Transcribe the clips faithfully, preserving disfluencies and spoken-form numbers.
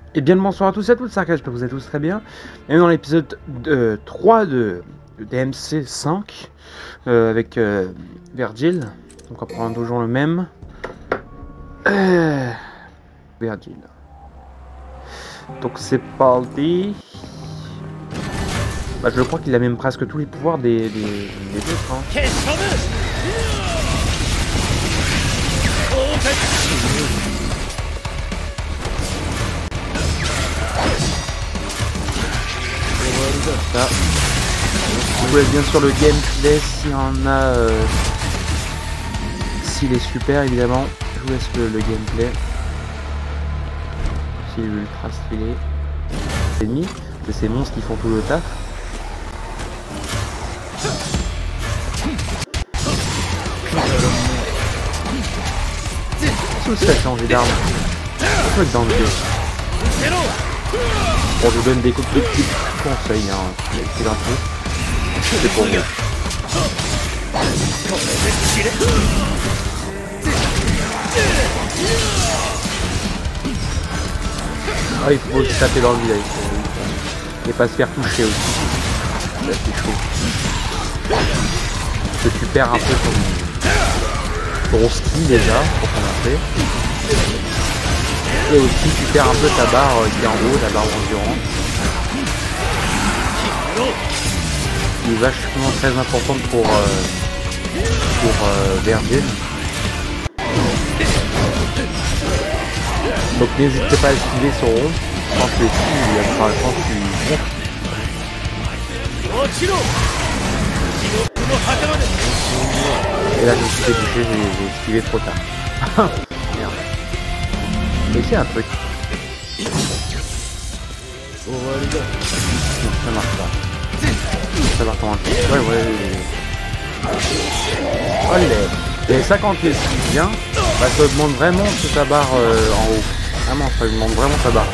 Et bien le bonsoir à tous et à toutes, c'est Arcade, j'espère que vous êtes tous très bien. Et dans l'épisode euh, trois de, de D M C cinq, euh, avec euh, Virgil, donc on prend toujours le même. Euh, Virgil. Donc c'est parti. Bah, je crois qu'il a même presque tous les pouvoirs des, des, des autres. Hein. Ça. Je vous laisse bien sûr le gameplay s'il y en a, euh, s'il est super évidemment. Je vous laisse le, le gameplay. S'il est ultra stylé. Ennemis, c'est ces monstres qui font tout le taf. Tout ça a changé d'arme. On peut être dans le jeu. Bon, je vous donne des coups de petits conseils, hein. C'est un peu. C'est pour vous. Ah, il faut se taper dans le vide avec ça. Et pas se faire toucher aussi. Là, c'est chaud. Parce que tu perds un peu ton, ton ski déjà, pour commencer. Et aussi tu perds un peu ta barre euh, qui est en haut, la barre d'endurance. Qui est vachement très importante pour, euh, pour euh, Virgil. Donc n'hésitez pas à esquiver son rond. Je pense que si, il a chance qu'il Et là je me suis fait toucher, j'ai esquivé trop tard. Merde. Mais c'est un truc. Non, ça marche pas. Ça marche comment? Ouais, ouais. Allez. Et cinquante et six bien. Bah, ça augmente vraiment sa barre euh, en haut. Vraiment, ça augmente vraiment sa barre.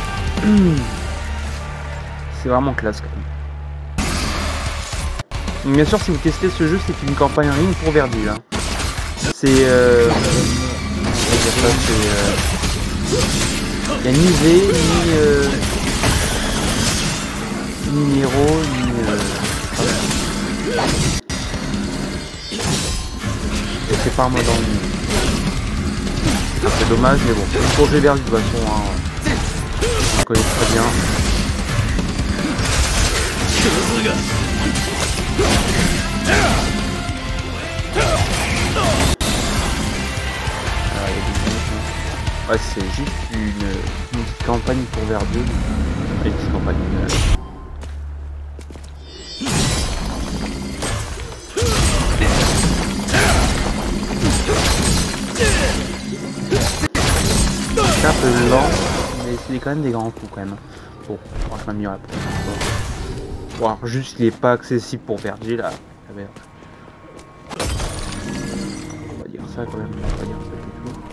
C'est vraiment classe quand même. Bien sûr, si vous testez ce jeu, c'est une campagne en ligne pour Virgil. Hein. C'est. Euh... C'est. Euh... Il n'y a ni V, ni, euh, ni Nero, ni... Euh, et c'est pas un mode en ligne. C'est dommage, mais bon. C'est pour jouer vers de toute façon, hein. On connaît très bien. Ouais, c'est juste une, une petite campagne pour Virgil. Une petite campagne. Euh... C'est un peu lent, mais c'est quand même des grands coups quand même. Bon, franchement, je m'améliorer après. Bon, alors juste, il est pas accessible pour Virgil là. On va dire ça quand même, on va dire ça du tout.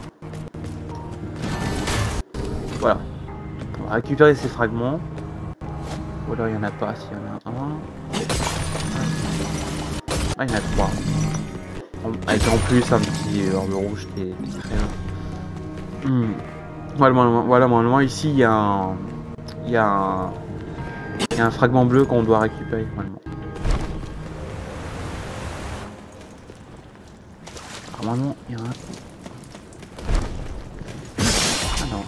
Voilà, on va récupérer ces fragments. Ou alors il n'y en a pas, s'il y en a un. Ah, il y en a trois. Avec en plus un petit orbe rouge qui est très... Hmm. Voilà, voilà, normalement ici il y a un... Il y a un... Il y a un fragment bleu qu'on doit récupérer normalement. Normalement il y en a un. Ah non.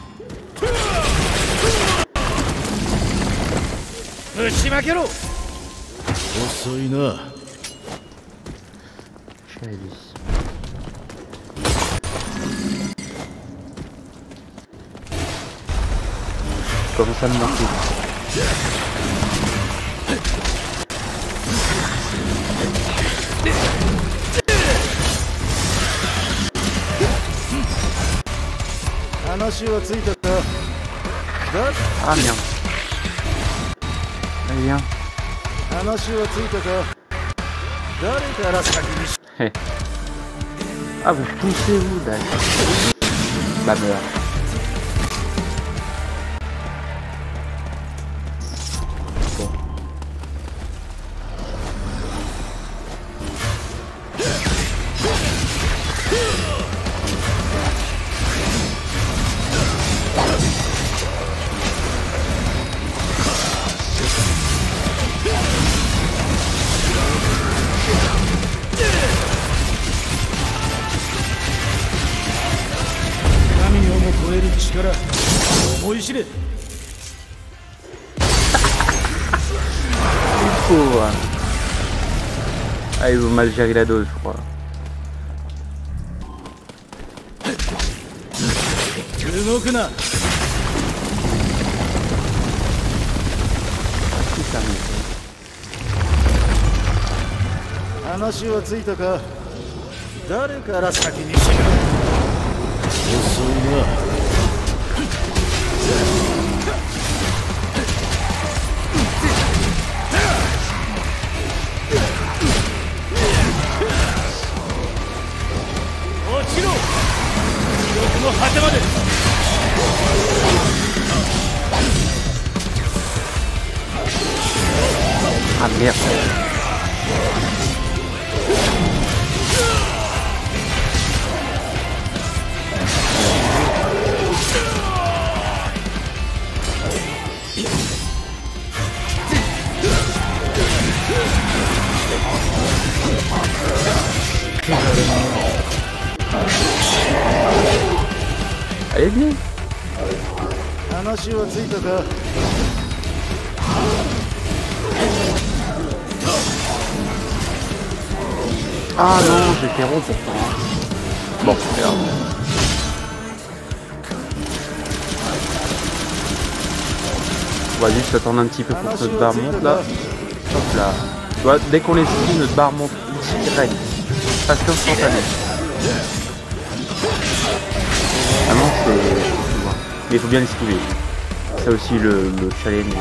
Comment ça me marque? Ah merde. Allez viens. Ah vous poussez vous d'accord. Bah meurt. Bon. faut, hein. Ah, ils ont mal géré la dose, je crois. Ah merde. Allez, viens. Ah non, j'ai fait rond pourtant. Bon, c'est grave. On va juste attendre un petit peu pour que notre barre monte là. Hop là. Tu vois, dès qu'on les suit, notre barre monte direct. Presque instantané. Ah non, c'est... Mais il faut bien l'esquiver. C'est aussi le, le challenge.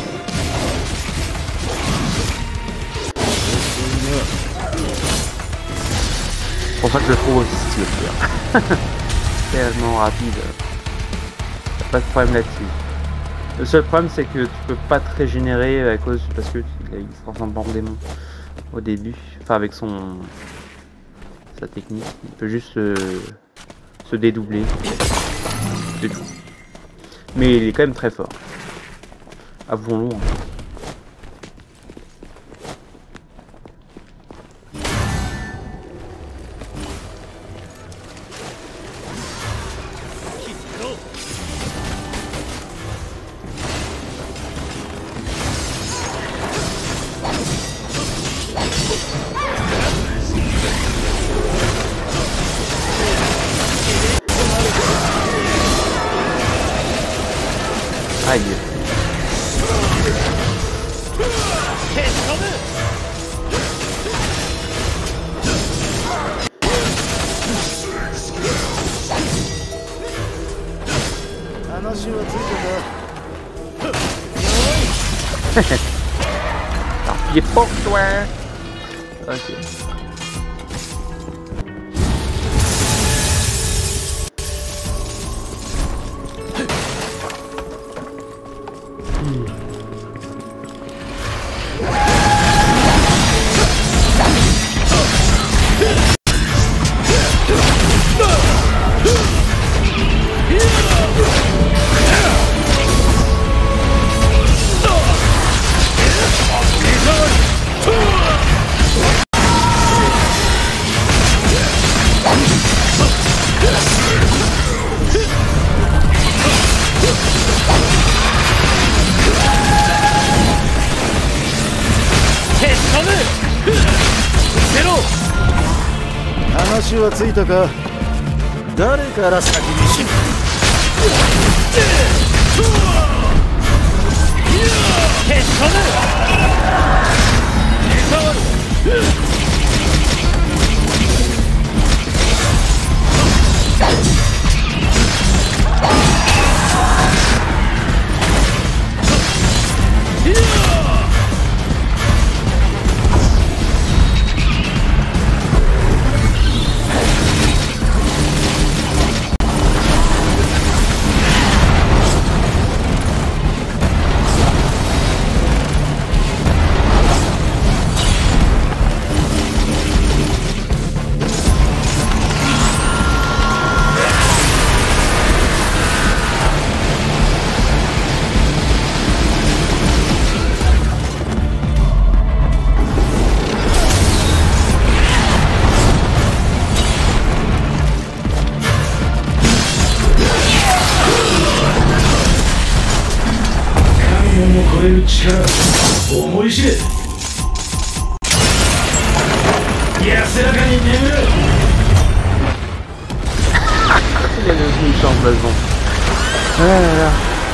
C'est pour ça que je le trouve aussi stylé. Tellement rapide. Y'a pas de problème là-dessus. Le seul problème c'est que tu peux pas te régénérer à cause parce que il se transforme en démon au début. Enfin avec son sa technique. Il peut juste se, se dédoubler. C'est tout. Mais il est quand même très fort. Avouons-le. Aïe. Alors, il est pour toi. Ok. Il a une chance, blasement. Ah là là.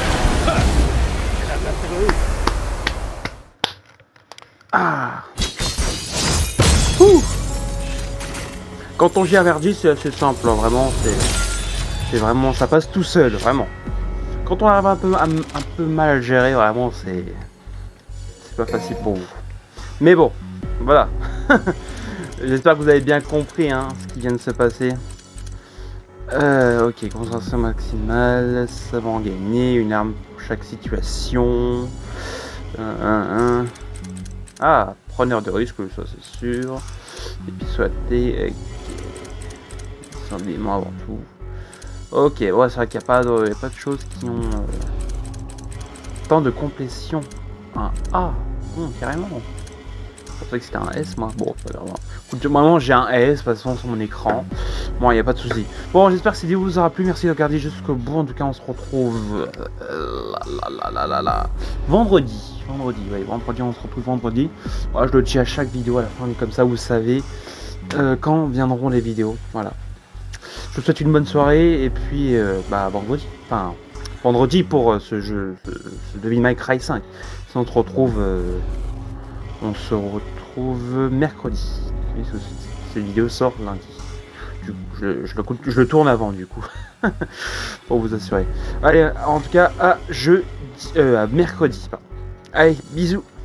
Ah. Ouh. Quand on gère Verdi, c'est assez simple, hein, vraiment, c'est c'est vraiment, ça passe tout seul, vraiment. Quand on arrive un peu, un, un peu mal à gérer, vraiment, c'est c'est pas facile pour vous. Mais bon, voilà. J'espère que vous avez bien compris hein, ce qui vient de se passer. Euh, ok, concentration maximale, savant gagner, une arme pour chaque situation. Un, un, un. Ah, preneur de risque, ça c'est sûr. Et puis souhaiter. Sans éléments avant tout. Ok, ouais, c'est vrai qu'il n'y a pas de, pas de choses qui ont euh, tant de complétion. Un A, hum, carrément. Je pensais que c'était un S, moi. Bon, pas grave. Écoute, normalement, j'ai un S, de toute façon, sur mon écran. Bon, il n'y a pas de souci. Bon, j'espère que cette vidéo vous aura plu. Merci de regarder jusqu'au bout. En tout cas, on se retrouve euh, là, là, là, là, là. vendredi. Vendredi, ouais, vendredi, on se retrouve vendredi. Moi, je le dis à chaque vidéo à la fin, comme ça, vous savez euh, quand viendront les vidéos. Voilà. Je vous souhaite une bonne soirée et puis euh, bah vendredi, enfin vendredi pour euh, ce jeu, ce, ce Devil May Cry cinq. Si on se retrouve, euh, on se retrouve mercredi. Cette vidéo sort lundi. Du coup, je, je, le, je le tourne avant du coup, pour vous assurer. Allez, en tout cas à jeudi, euh, à mercredi. Pardon. Allez, bisous.